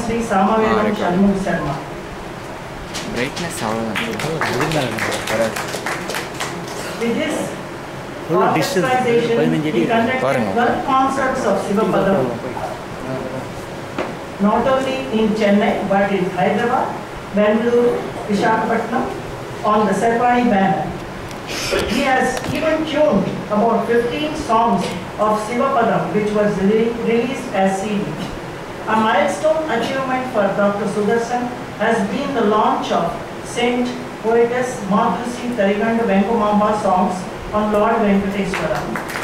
Sri Samavedam Shanmugh Sharma. Brightness With his orchestration, he conducted 12 concerts of Sivapadam, not only in Chennai but in Hyderabad, Bengaluru, Visakhapatnam on the Sarvani banner. He has even tuned about 15 songs of Sivapadam which was released as CD. A milestone achievement for Dr. Sudarshan has been the launch of Saint Poetess Madhusi Tariganda Venkumamba songs on Lord Venkateswara.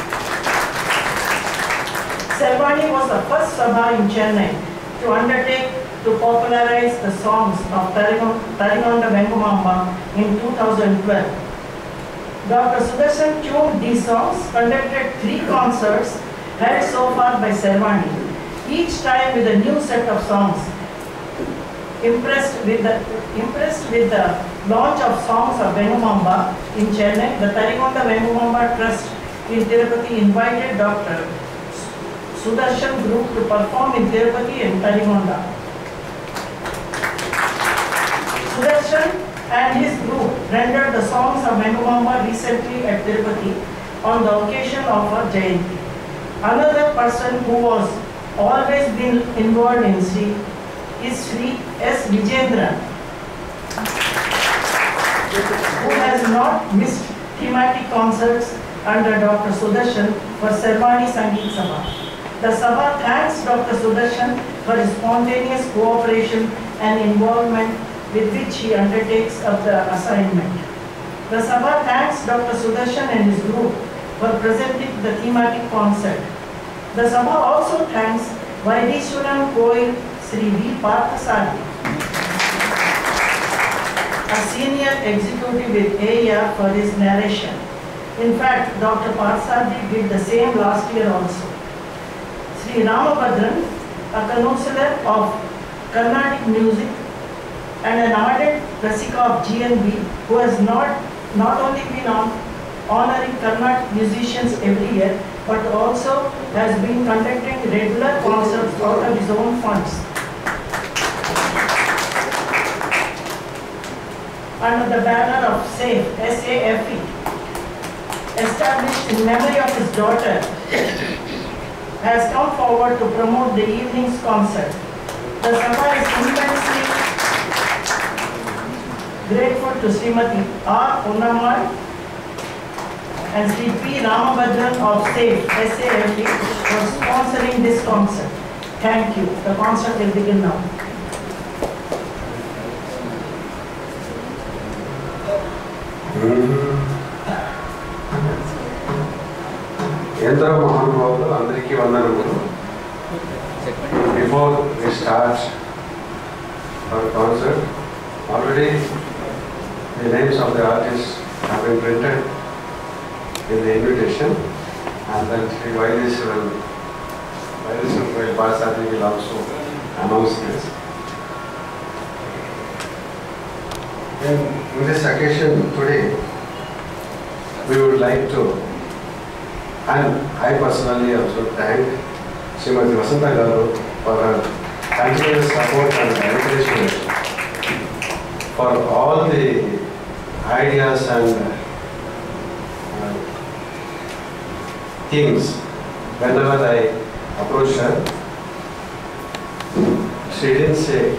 Sarvani was the first Sabha in Chennai to undertake to popularize the songs of Tariganda Venkumamba in 2012. Dr. Sudarshan tuned these songs, conducted 3 concerts held so far by Sarvani, each time with a new set of songs. Impressed with the launch of songs of Venkumamba in Chennai, the Tariganda Venkumamba Trust in Tirupati invited Dr. Sudarshan group to perform in Tirupati and Tariganda. Sudarshan and his group rendered the songs of Venkumamba recently at Tirupati on the occasion of her Jayanti. Another person who was always been involved in Sri is Sri S. Vijendran, who has not missed thematic concerts under Dr. Sudarshan for Sarvani Sangeet Sabha. The Sabha thanks Dr. Sudarshan for his spontaneous cooperation and involvement with which he undertakes of the assignment. The Sabha thanks Dr. Sudarshan and his group for presenting the thematic concert. The Sabha also thanks Vaidishwaran Koil Sri V. Parthasari, a senior executive with AIR, for his narration. In fact, Dr. Parthasari did the same last year also. Sri Ramabhadran, a connoisseur of Carnatic music and an ardent Rasika of GNB, who has not only been honoring Carnatic musicians every year, but also has been conducting regular concerts out of his own funds. Under the banner of SAFE, S-A-F-E, established in memory of his daughter, has come forward to promote the evening's concert. The Sabha is immensely grateful to Srimati R. Punnamal and Sri P. Ramabhadran of SAFE, S-A-F-E, for sponsoring this concert. Thank you. The concert will begin now. Before we start our concert, already the names of the artists have been printed in the invitation, and then Sri Vaidishwaran Parthasari will also announce this. In this occasion today, we would like to, and I personally also thank Srimati Vasanta Garu for her continuous support and encouragement for all the ideas and things. Whenever I approached her, she didn't say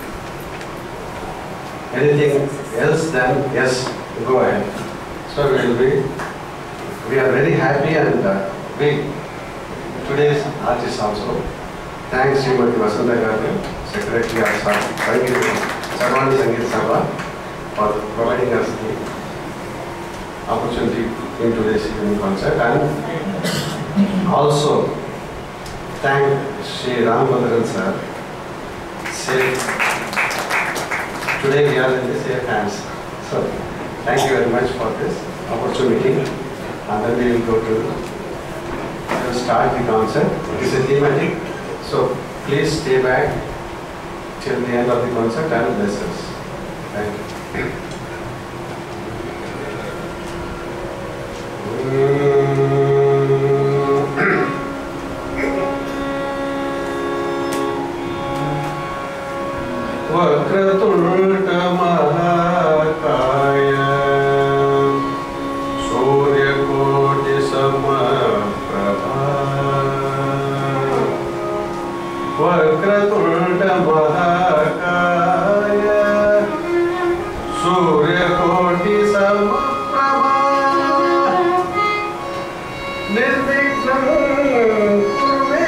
anything else than yes, go ahead. So we are very happy, and today's artist also. Thanks Srimati Vasanta Garu, Secretary of Sarvani Sangeet Sabha, for providing us the opportunity in today's evening concert, and also thank Sri Ramabhadran sir. Today we are in the safe hands. So thank you very much for this opportunity, and then we will start the concert. It is a thematic, so please stay back till the end of the concert and bless us. Thank you. वक्रतुण्ड महाकाय सूर्यकोटि समप्रभा वक्रतुण्ड महाकाय सूर्यकोटि समप्रभा निर्विघ्नं कुरु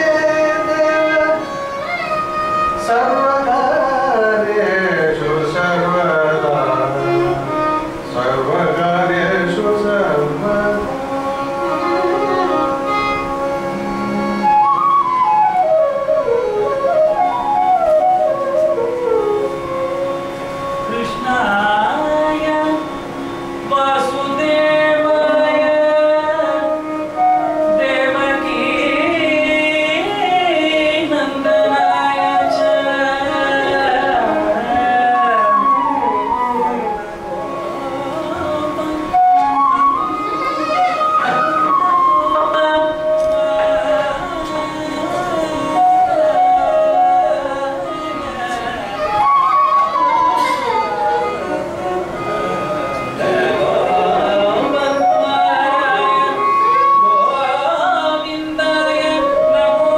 सर्वकार्येषु सर्वदा सर्वकार्येषु सर्वदा कृष्णाय वासुदेवाय देवकी नंदनाय च गोविन्दाय नमो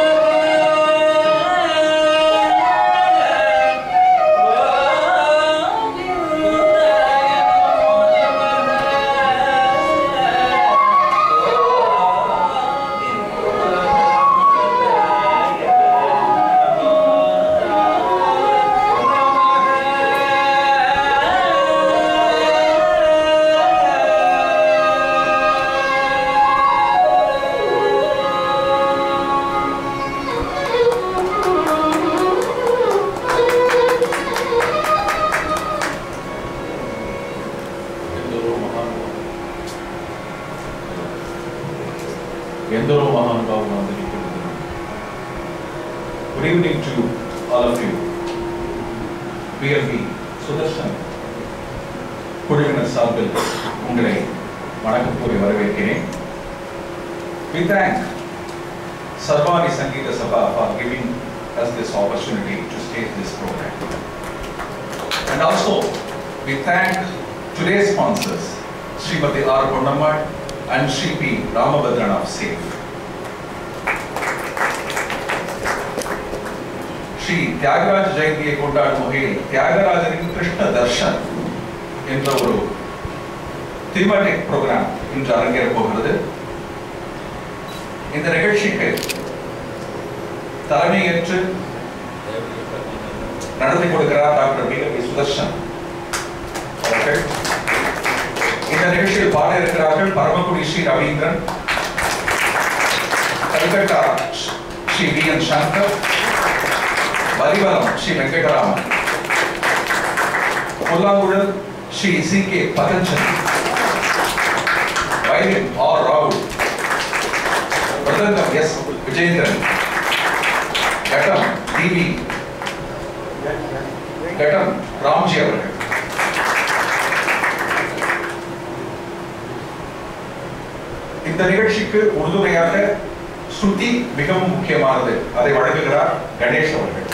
ఎందరో మహానుభావులు అందరికీ good evening to all of you. PLP Sudarshan குழுவினர் சார்பில் உங்களை வணக்கம் கூறி வரவேற்கிறேன். We thank Sarvani Sangeeta Sabha for giving us this opportunity to stage this program. And also we thank today's sponsors, Srimati R. Ponnammal and Shri P. Ramabhadran of SAFE. Sri Thyagaraja ஜெயந்தியை கொண்டாடும் வகையில் தியாகராஜரின் கிருஷ்ண தர்ஷன் என்ற ஒரு தீமேட்டிக் ப்ரோக்ராம் இன்று அரங்கேறப் போகிறது. இந்த நிகழ்ச்சிக்கு தலைமையேற்று நடத்தி கொடுக்கிறார் டாக்டர் பிஎல்பி சுதர்ஷன் அவர்கள். இந்த நிகழ்ச்சியில் பாட இருக்கிறார்கள் பரமக்குடி ஸ்ரீ ரவீந்திரன், கல்கட்டா ஸ்ரீ வி என் சங்கர், வரிவலம் ஸ்ரீ வெங்கடராமன், புல்லாங்குழல் Shri C K Patanjali, violin R ராகுல், மிருதங்கம் எஸ் விஜேந்திரன், கட்டம் டிவி கட்டம் ராம்ஜி அவர்கள். இந்த நிகழ்ச்சிக்கு உறுதுணையாக ஸ்ருதி மிகவும் முக்கியமானது, அதை வழங்குகிறார் கணேஷ் அவர்கள்.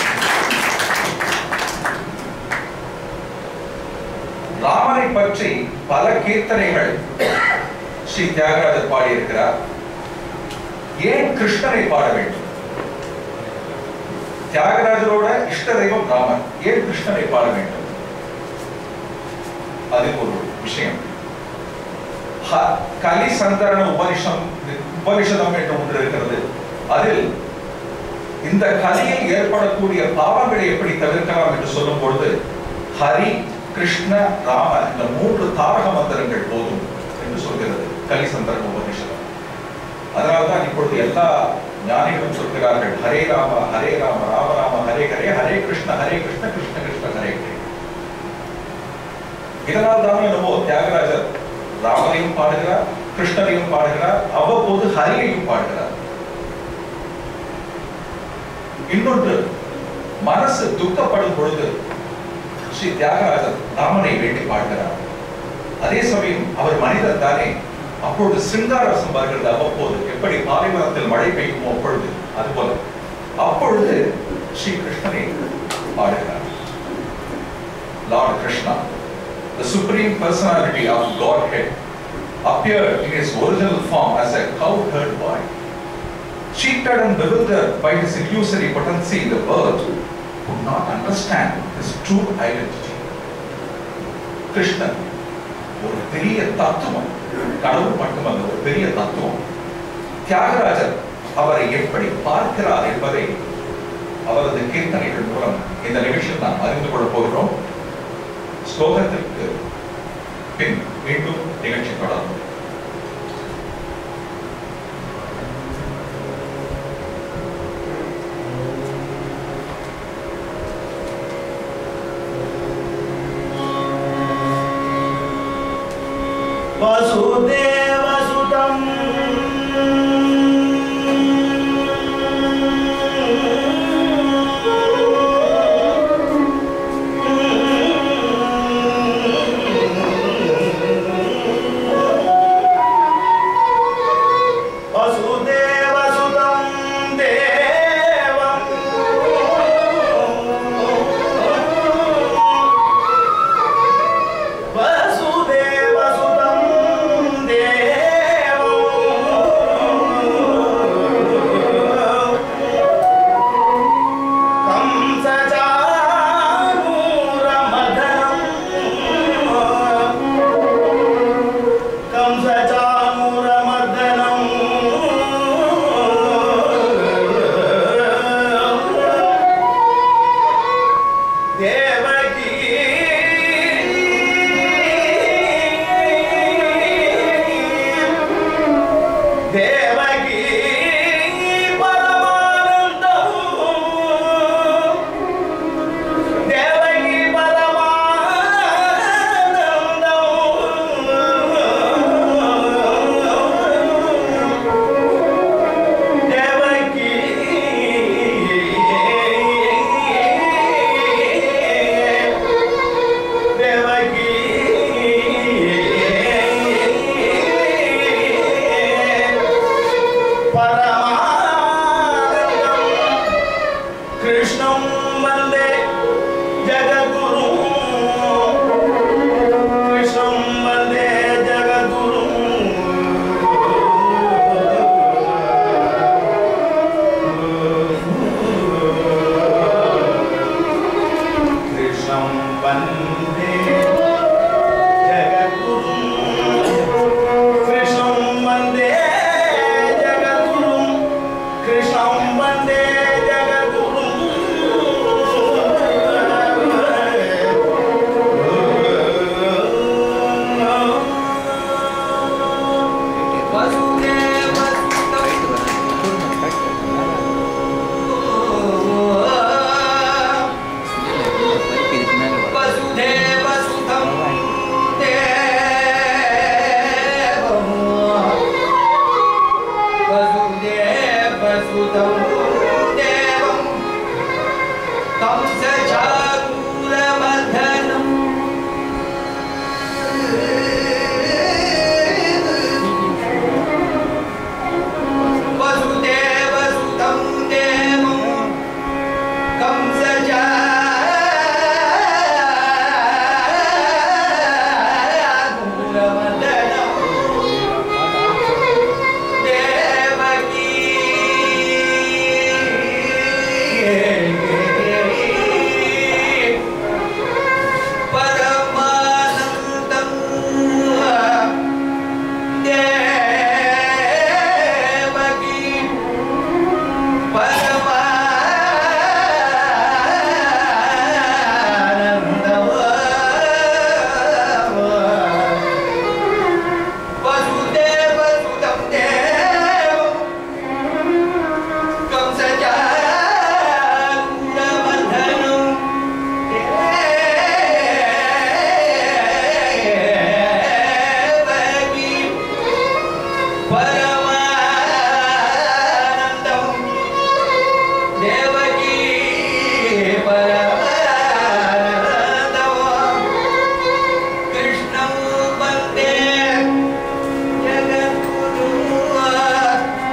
ராமனை பற்றி பல கீர்த்தனைகள் ஸ்ரீ தியாகராஜர் பாடியிருக்கிறார். ஏன் கிருஷ்ணரை பாட வேண்டும்? தியாகராஜரோட இஷ்ட தெய்வம் ராமன், ஏன் கிருஷ்ணரை பாட வேண்டும்? அது ஒரு விஷயம். கலி சந்தரண உபனிஷதம் என்று ஒன்று இருக்கிறது. அதில் இந்த கலியில் ஏற்படக்கூடிய பாவங்களை எப்படி தவிர்க்கலாம் என்று சொல்லும் பொழுது ஹரி, கிருஷ்ண, ராம இந்த 3 தாரக மந்திரங்கள் போதும் என்று சொல்கிறது கலி சந்தரண உபனிஷதம். அதனால்தான் இப்பொழுது எல்லா ஞானிகளும் சொல்கிறார்கள் ஹரே ராம ராம ராம ஹரே ஹரே, ஹரே கிருஷ்ண கிருஷ்ண கிருஷ்ண ஹரே ஹரே. இதனால் தான் என்னவோ தியாகராஜர் ராமனையும் பாடுகிறார், கிருஷ்ணனையும் பாடுகிறார், அவ்வப்போது ஹரியையும் பாடுகிறார். இன்னொன்று, மனசு துக்கப்படும் பொழுது ஸ்ரீ தியாகராஜர் ராமனை வேண்டி பாடுகிறார். அதே சமயம் அவர் மனிதர் தானே, அப்பொழுது சிங்காரசம் வருகிறது. அவ்வப்போது எப்படி பாலைவனத்தில் மழை பெய்யுமோ அப்பொழுது அதுபோல அப்பொழுது ஸ்ரீ கிருஷ்ணனை பாடுகிறார். Lord Krishna, the supreme personality of Godhead, appeared in his original form as a cowherd boy. Cheated and bewildered by his illusory potency in the world, could not understand his true identity. Krishna, ஒரு பெரிய தத்துவம், கடவுள் மட்டுமல்ல, ஒரு பெரிய தத்துவம். தியாகராஜர் அவரை எப்படி பார்க்கிறார் என்பதை அவரது கீர்த்தனைகள் மூலம் இந்த நிகழ்ச்சியில் நாம் அறிந்து கொள்ளப் போகிறோம். ஸ்லோகத்திற்கு பின் மீண்டும் நிகழ்ச்சி தொடரும். வசுதேவசுதம்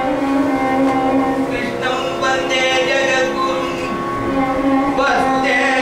Vasudeva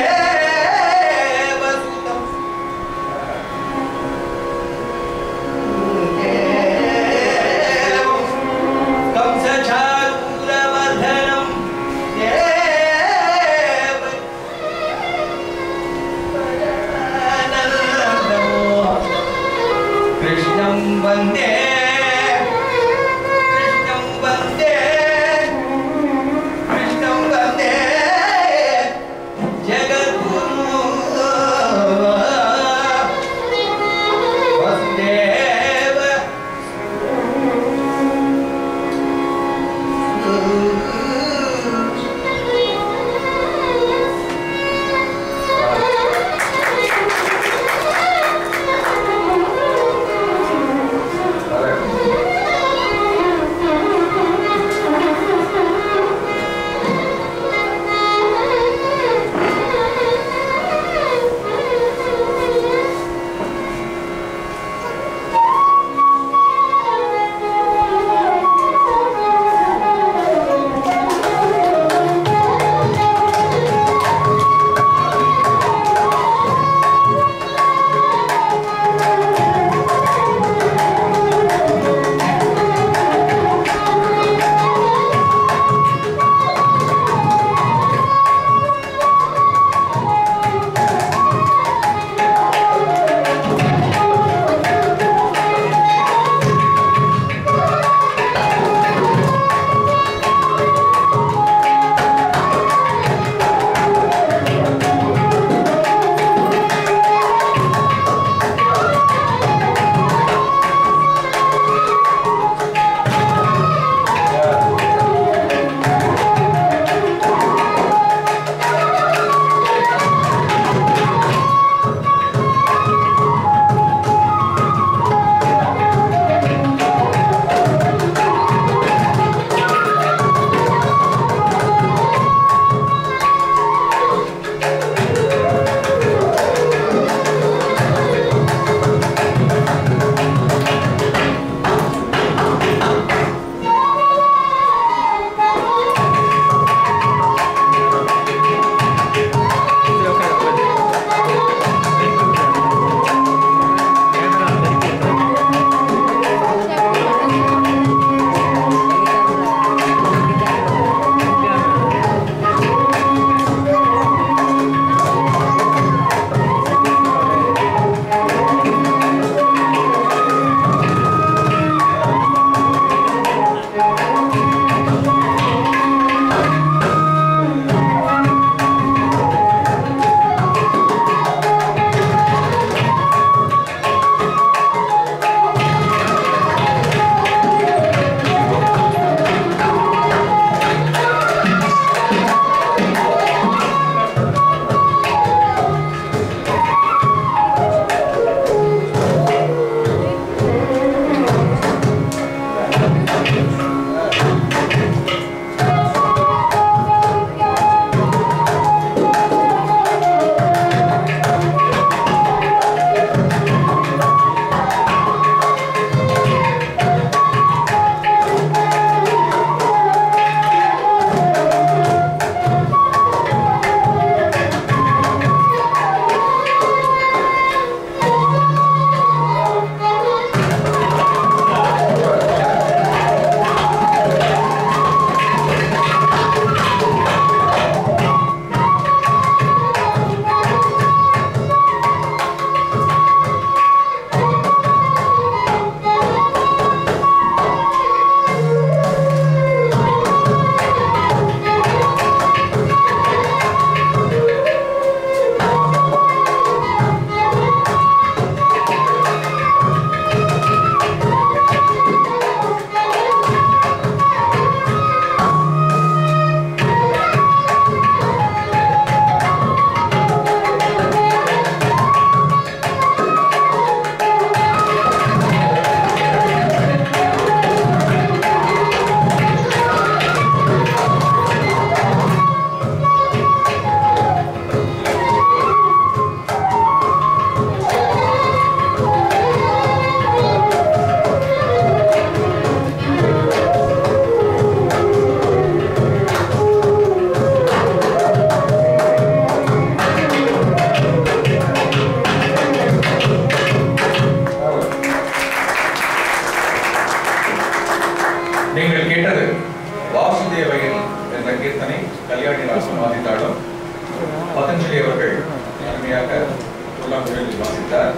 பதஞ்சலி அவர்கள் அருமையாக புல்லாங்குழலில் வாசித்தார்.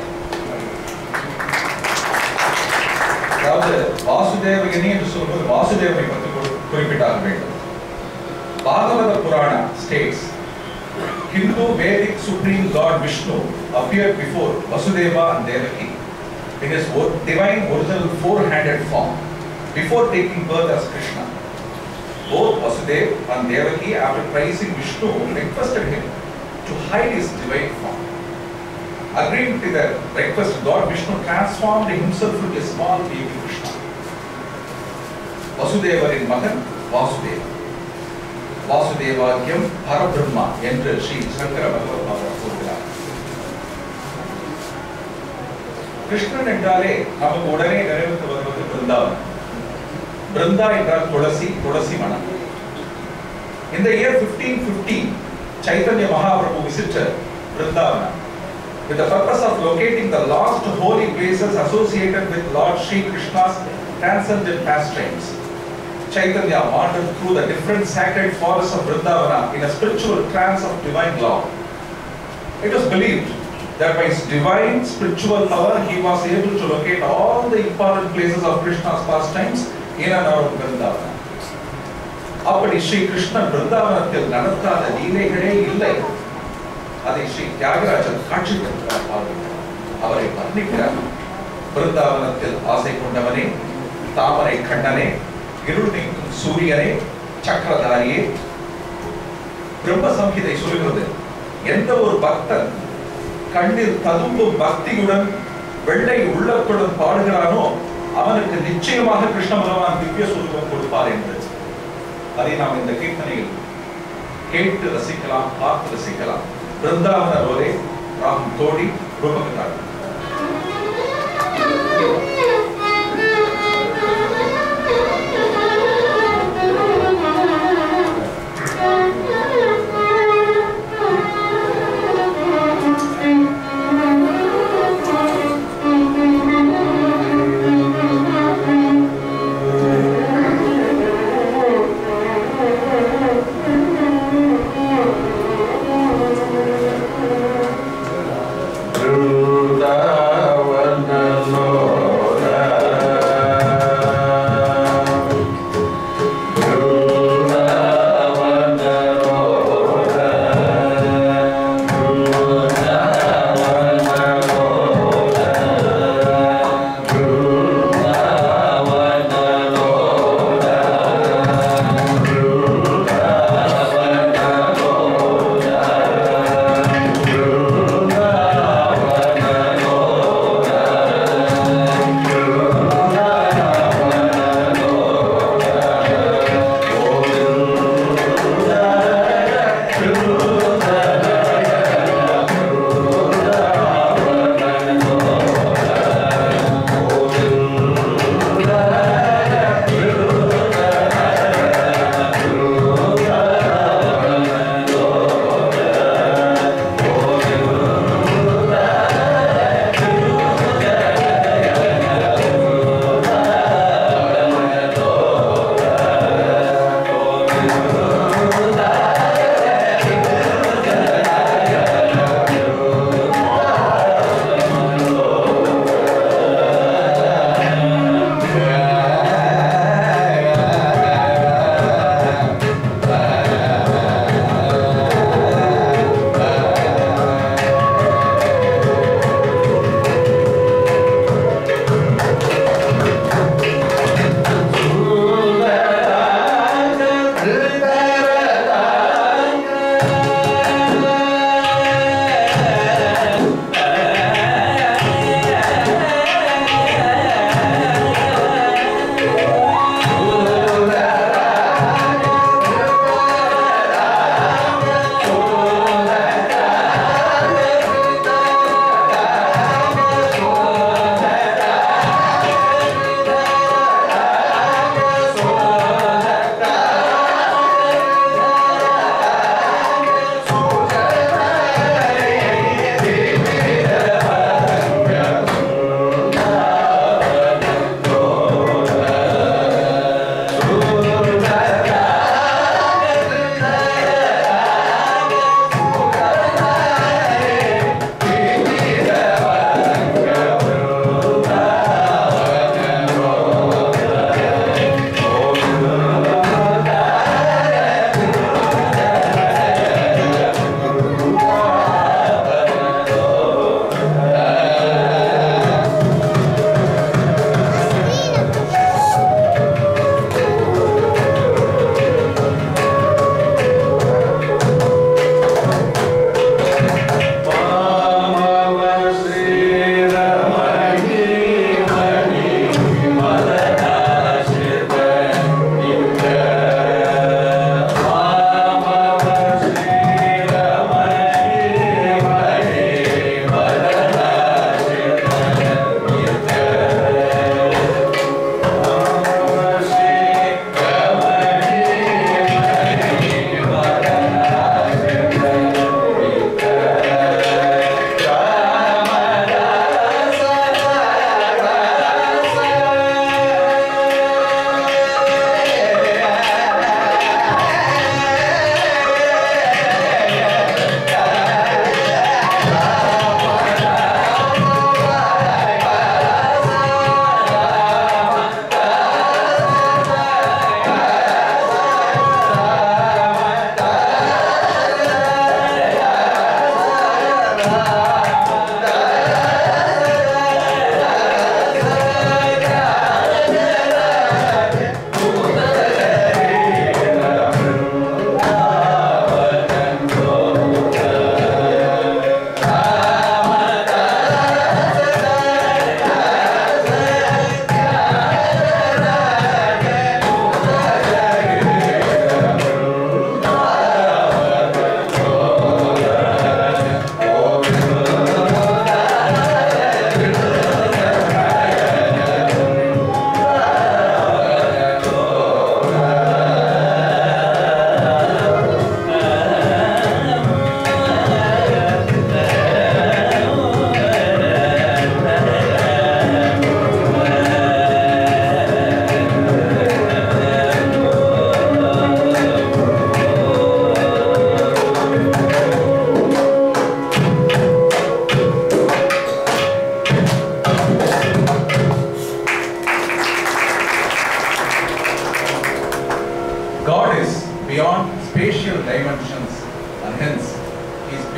அதாவது வாசுதேவகினி என்று சொல்வது வாசுதேவனை பற்றி குறிப்பிட்டாக வேண்டும். பாகவத Purana states Hindu Vedic Supreme Lord Vishnu appeared before Vasudeva and Devaki in his divine original four-handed form before taking birth as Krishna. Both Vasudeva and Devaki, after praising Vishnu, requested him to hide his divine form. Agreeing to their request, God Vishnu transformed himself into a small baby Krishna. Vasudevarin Magan Vasudeva. Vasudevakyam Parabrahma என்று ஸ்ரீ சங்கர பகவத் அவர் கூறுகிறார். கிருஷ்ணன் என்றாலே நமக்கு உடனே நினைவுக்கு வருவது பிருந்தாவன். பிருந்தா என்றால் துளசி, துளசி மனம். In the year 1515, Chaitanya Mahaprabhu visited Vrindavana with the purpose of locating the lost holy places associated with Lord Sri Krishna's transcendent pastimes. Chaitanya wandered through the different sacred forests of Vrindavana in a spiritual trance of divine love. It was believed that by his divine spiritual power he was able to locate all the important places of Krishna's pastimes in and around Vrindavana. அப்படி ஸ்ரீ கிருஷ்ணன் பிருந்தாவனத்தில் நடத்தாத லீலைகளே இல்லை. அதை ஸ்ரீ தியாகராஜர் காட்சி கொடுக்கிறார். அவரை வர்ணிக்கிறார். பிருந்தாவனத்தில் ஆசை கொண்டவனே, தாமரை கண்ணனே, இருள் நீக்கும் சூரியனே, சக்கரதாரியே. பிரம்ம சம்ஹிதை சொல்கிறது, எந்த ஒரு பக்தன் கண்ணில் ததும்பும் பக்தியுடன் வெள்ளை உள்ளத்துடன் பாடுகிறானோ அவனுக்கு நிச்சயமாக கிருஷ்ண பகவான் திவ்ய சுரூபம் கொடுப்பார் என்று. அதை நாம் இந்த கீர்த்தனையில் கேட்டு ரசிக்கலாம், பார்த்து ரசிக்கலாம். Brindavan ரோலே Ram Todi ரூபகதார். Vrindavana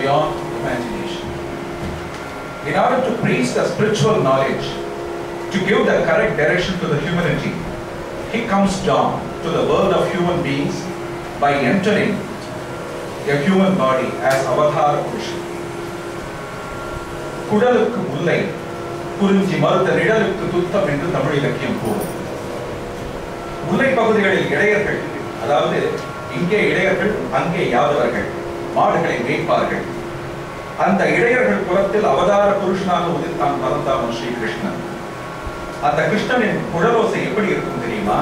beyond imagination. In order to preach the spiritual knowledge, to give the correct direction to the humanity, he comes down to the world of human beings by entering a human body as Avatara Purusha. குடலுக்கு முல்லை குறிஞ்சி மறுத்த நிழலுக்கு துத்தம் என்று தமிழ் இலக்கியம் கூறும். முல்லை பகுதிகளில் இடையர்கள், அதாவது இங்கே இடையர்கள் அங்கே யாதவர்கள் மாடுகளை மேய்ப்பார்கள். அந்த இடையர்கள் புறத்தில் அவதார புருஷனாக உதிர்த்தான் பரந்தாமன் ஸ்ரீ கிருஷ்ணன். அந்த கிருஷ்ணனின் குழலோசை எப்படி இருக்கும் தெரியுமா?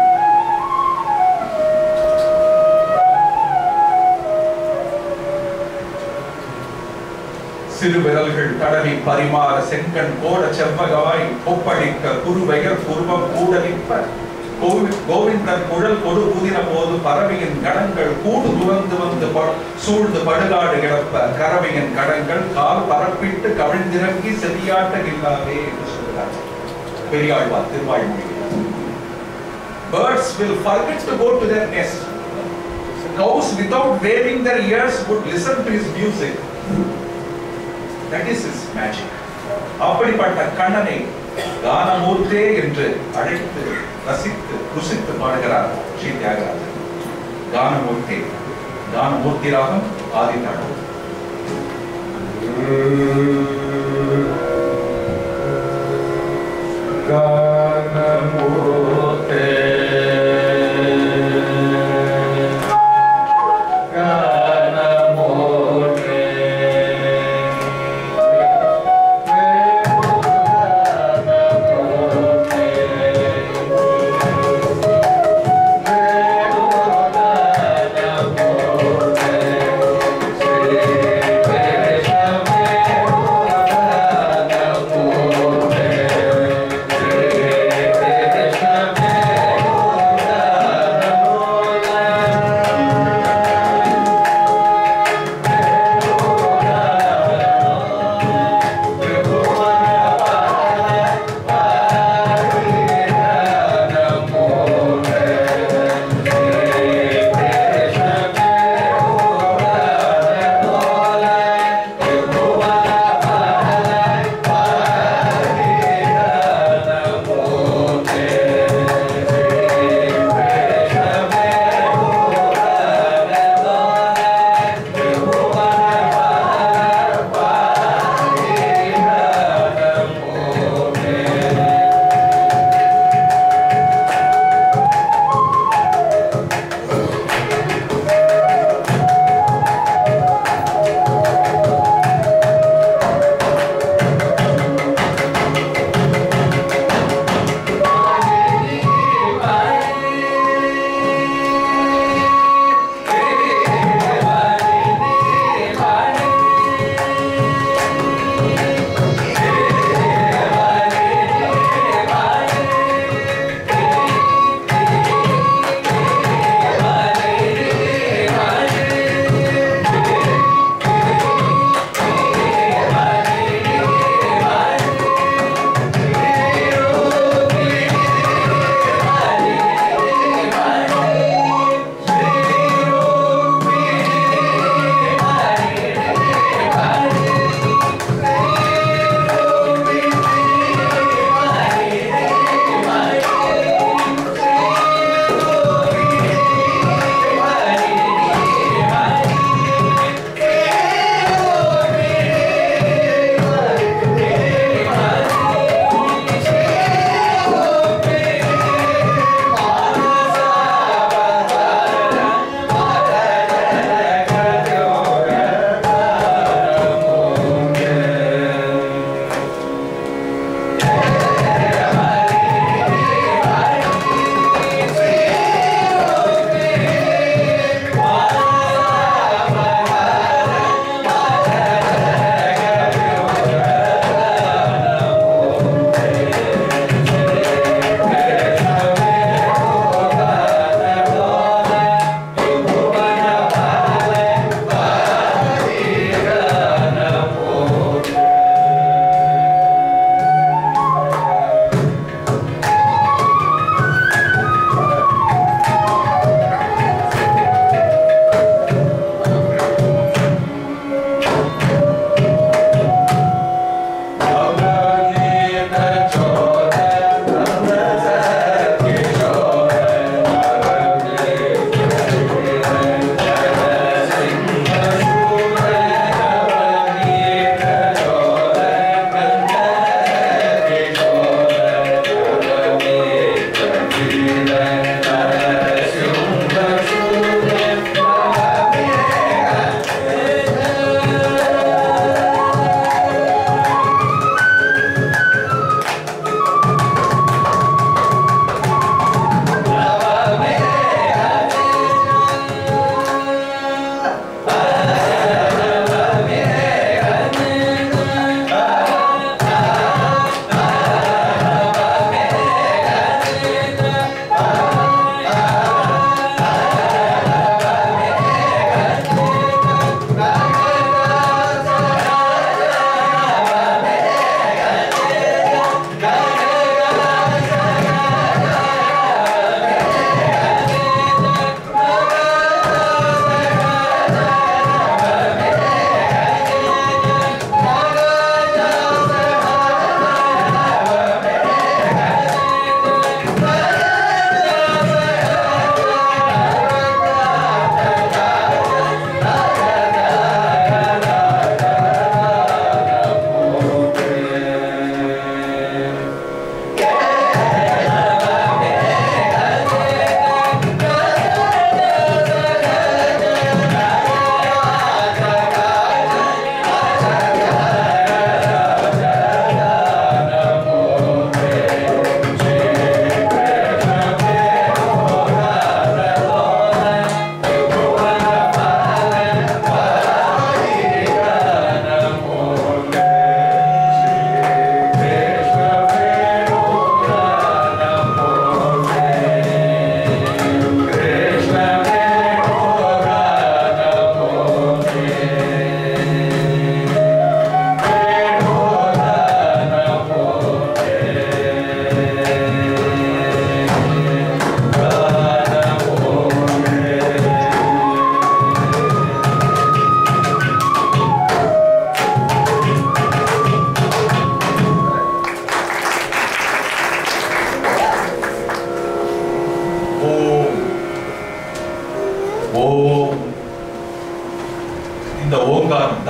சிறு விரல்கள் தடவி பரிமாற செங்கண் கோட செவ்வகாய் ஒப்பளிக்க குருவையர் குருவம் கூடலிப்ப கோவிந்தன் குழல் கொடு புதின போது பறவையின் கடங்கள் கூடு துறந்து வந்து சூழ்ந்து படுகாடு கிடப்ப கறவையின் கடங்கள் கால் பரப்பிட்டு கவிழ்ந்திறங்கி செவியாட்டகில்லாவே என்று சொல்கிறார் Periyazhwar திருவாய்மொழியில். Birds will forget to go to their nest. Cows without waving their ears would listen to his music. That is his magic. அப்படிப்பட்ட கண்ணனை கானமூர்த்தே என்று அழைத்து ரசித்து ருசித்து பாடுகிறார் ஸ்ரீ தியாகராஜர். கானமூர்த்தே, கானமூர்த்தி ராகம் ஆதிதாளம். கானமூர்த்தே Krishna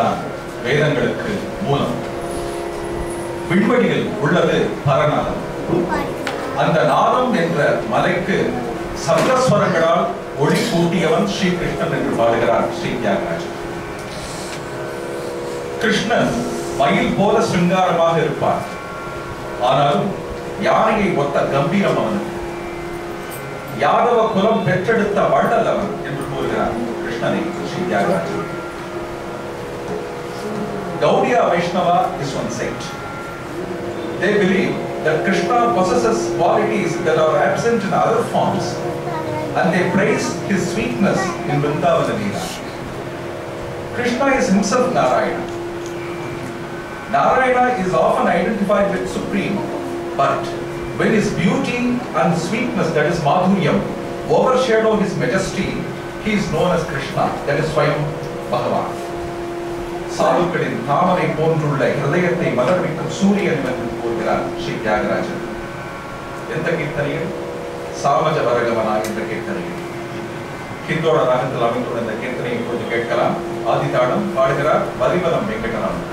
தான் வேதங்களுக்கு மூலம். விண்வெளியில் உள்ளது பரநாதம். அந்த நாதம் என்ற மலைக்கு சப்தஸ்வரங்களால் ஒளி கூட்டியவன் ஸ்ரீகிருஷ்ணன் என்று பாடுகிறார் ஸ்ரீ தியாகராஜன். கிருஷ்ணன் மயில் போல சிங்காரமாக இருப்பார், ஆனாலும் யானையை ஒத்த கம்பீரம் அவனுக்கு. யாதவ குலம் பெற்றெடுத்த வள்ளல் அவன் என்று கூறுகிறார் கிருஷ்ணனை Sri Thiagarajan. Gaudiya Vaishnava is one sect. They believe that Krishna possesses qualities that are absent in other forms, and they praise his sweetness in Vrindavana Leela. Krishna is himself Narayana. Narayana is often identified with Supreme, but when his beauty and sweetness, that is Madhuryam, overshadow his majesty, he is known as Krishna, that is Swayam Bhagavan. சாதுக்களின் தாமரை போன்றுள்ள ஹிருதயத்தை மலர்விக்கும் சூரியன் என்று கூறுகிறார் ஸ்ரீ தியாகராஜன். எந்த கீர்த்தனையில்? சாமஜ வரகவனா என்ற கீர்த்தனையில். ஹிந்தோட ராகத்தில் அமைந்துள்ள இந்த கீர்த்தனையை இப்பொழுது கேட்கலாம். ஆதிதாளம் பாடுகிறார் வரிவலம் வெங்கடராமன்.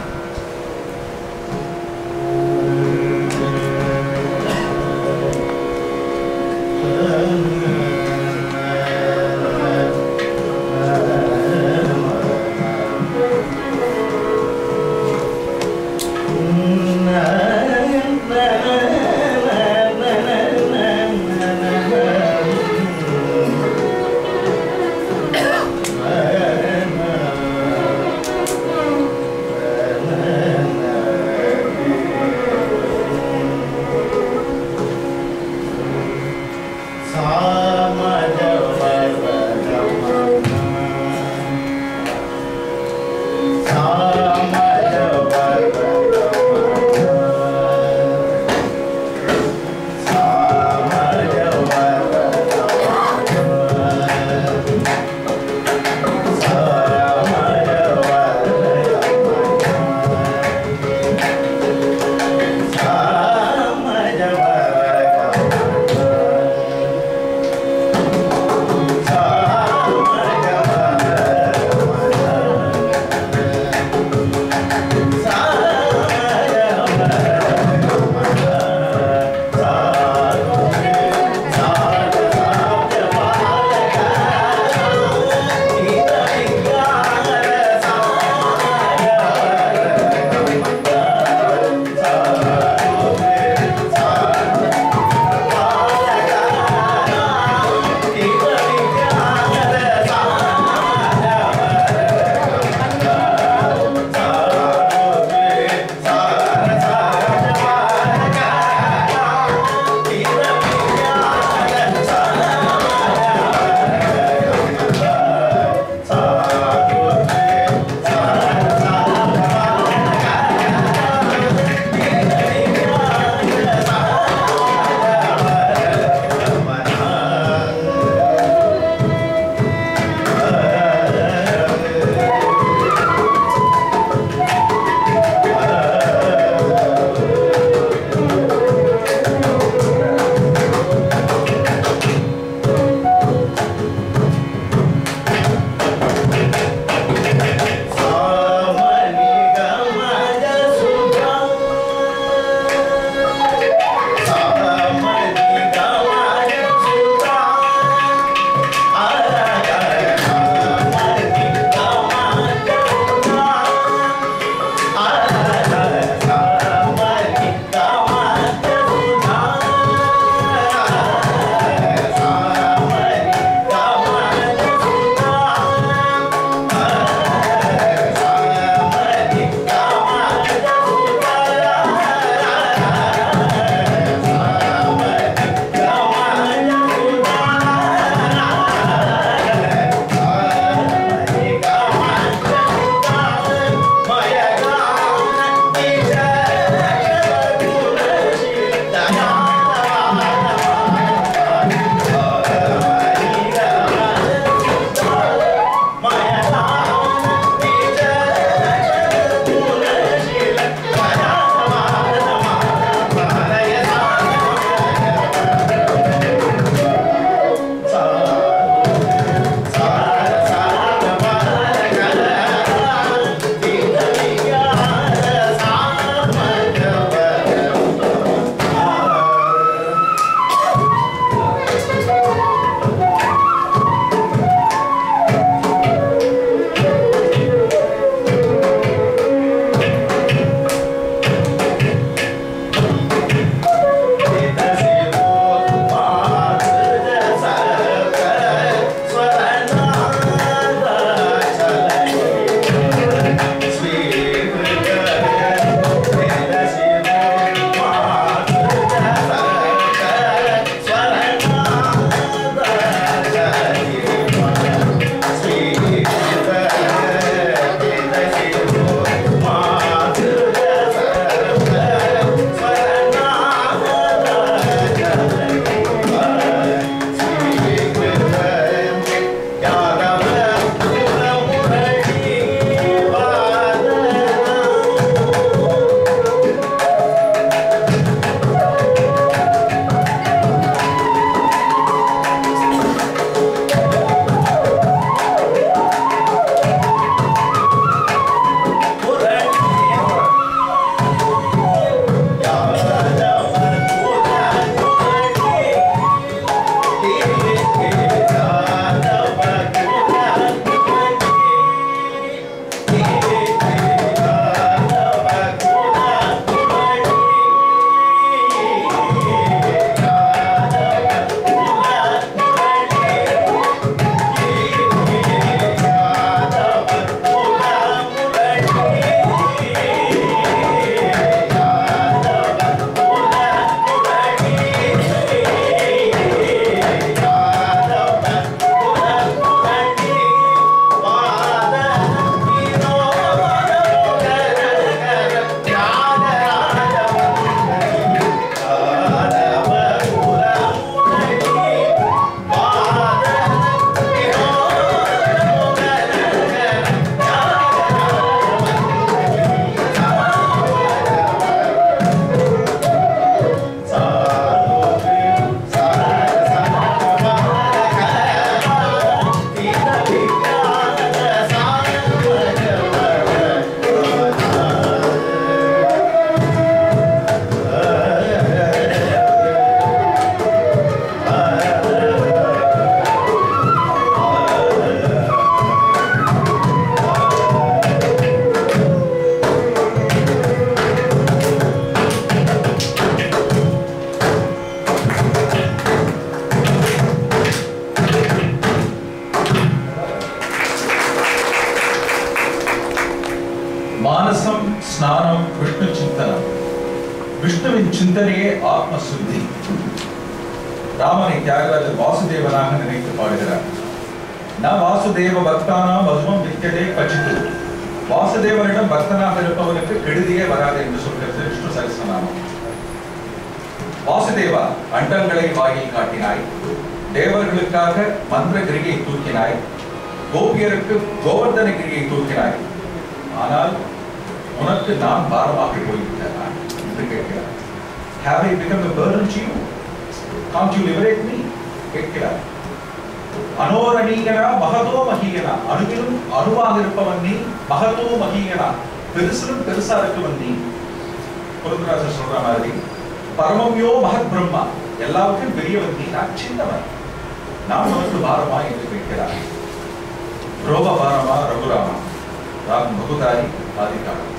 மானசம் ஸ்நானம் விஷ்ணு சிந்தனம். விஷ்ணுவின் சிந்தனையே ஆத்ம சுத்தி. ராமனை தியாகராஜர் வாசுதேவனாக நினைத்து பாடுகிறார். ந வாசுதேவ பக்தானாம் வசுவம் வித்யதே கச்சித்து. வாசுதேவனிடம் பக்தனாக இருப்பவனுக்கு கெடுதியே வராது என்று சொல்கிறது விஷ்ணு சகஸ்ரநாமம். வாசுதேவா, அண்டங்களை வாயில் காட்டினாய், தேவர்களுக்காக மந்திரகிரியை தூக்கினாய், கோபியருக்கு கோவர்தனகிரியை தூக்கினாய், ஆனால் உனக்கு நான் பாரமாக போய்விட்டேன் என்று கேட்கிறார். Have I become a burden to you? Can't you liberate me? கேட்கிறார். அனோரணீகனா மகதோ மகீகனா, அணுவிலும் அணுவாக இருப்பவன் நீ, மகதோ மகீகனா, பெருசிலும் பெருசா இருக்கவன் நீ. புரந்தராஜர் சொல்ற மாதிரி பரமம்யோ மகத் பிரம்மா, எல்லாருக்கும் பெரியவன் நீ, நான் சின்னவன், நான் உனக்கு பாரமா என்று கேட்கிறார். ரோப பாரமா ரகுராமா, Ram பகுதாரி ஆதிகாரம்.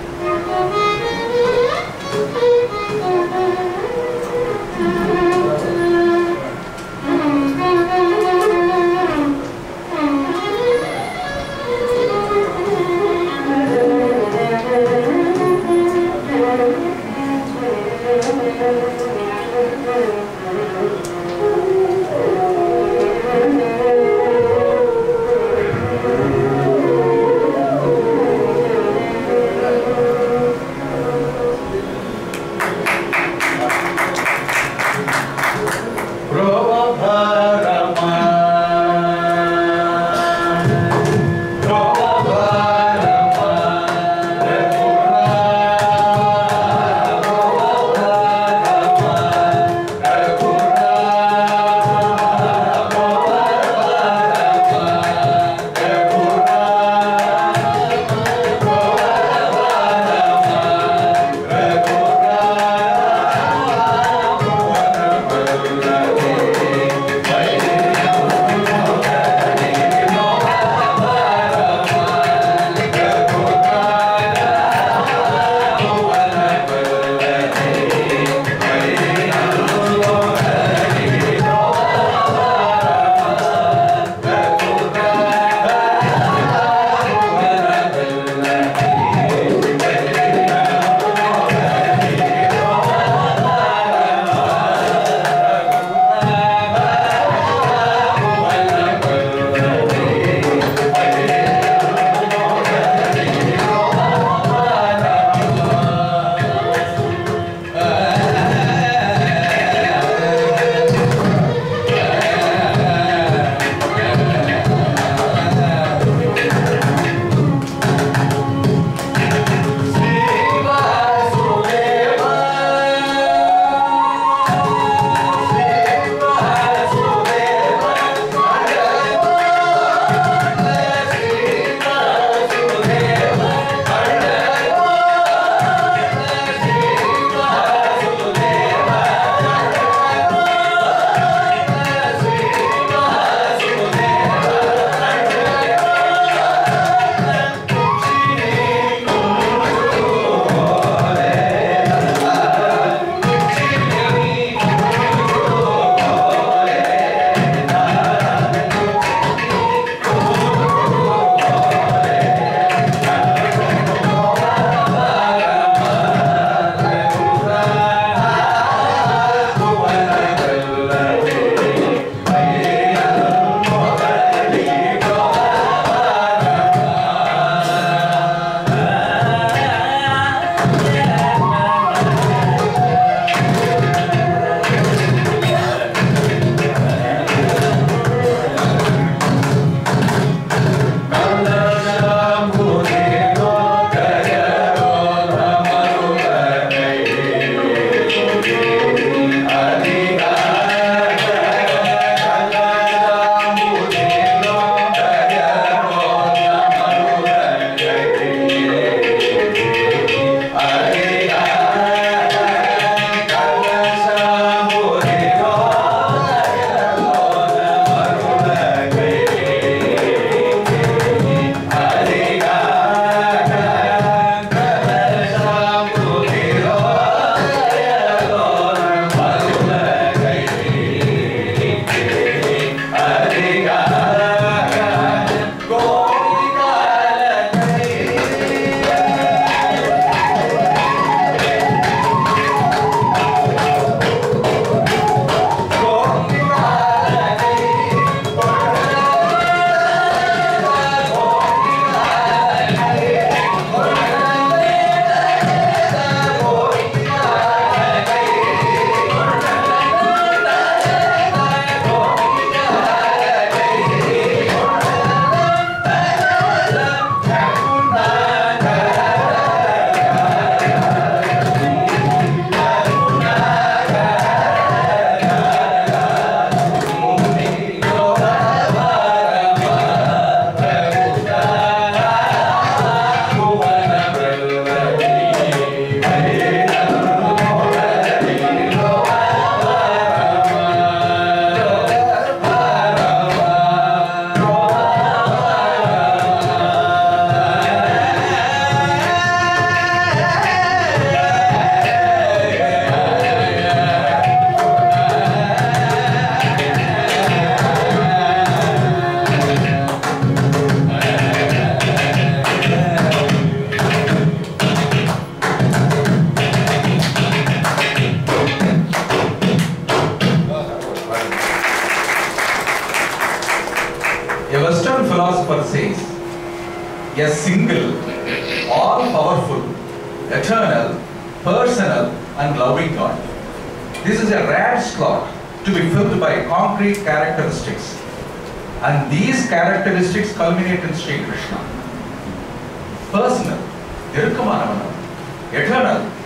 A Western philosopher says, a single, all-powerful, eternal, personal and loving God. This is a rare slot to be filled by concrete characteristics. And these characteristics culminate in Sri Krishna. Personal, eternal,